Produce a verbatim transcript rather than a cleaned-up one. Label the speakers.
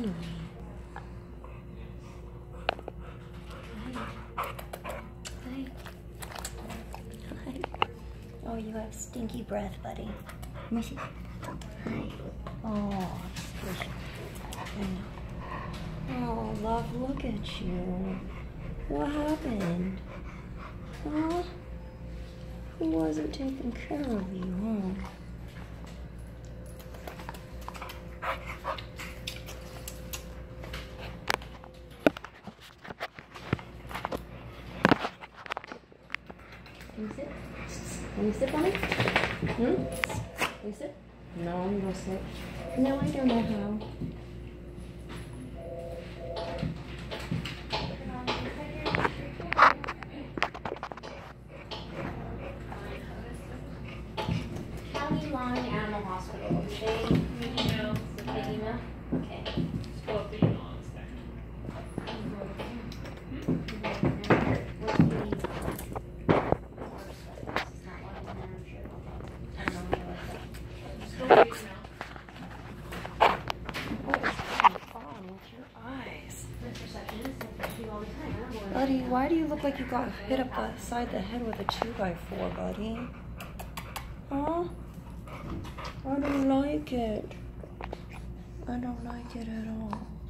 Speaker 1: Henry. Hi. Hi. Oh, you have stinky breath, buddy. Let me see. Hi. Oh, squish. Oh, love, look at you. What happened? Huh? Who wasn't taking care of you, huh? Can you sit? Can you sit on it? Hmm? Can you sit? No, you don't sit. No, I don't know how. County Line Animal Hospital. Did they email? Did they email? Okay.
Speaker 2: Well, the email is there.
Speaker 1: What's the email? It's not one of them, I'm sure. I don't know what that.
Speaker 2: Just go to the email.
Speaker 1: What is going on with your eyes? This receptionist says you all the time. I don't know. Buddy, why do you look like you got hit upside the head with a two by four, buddy? Huh? I don't like it. I don't like it at all.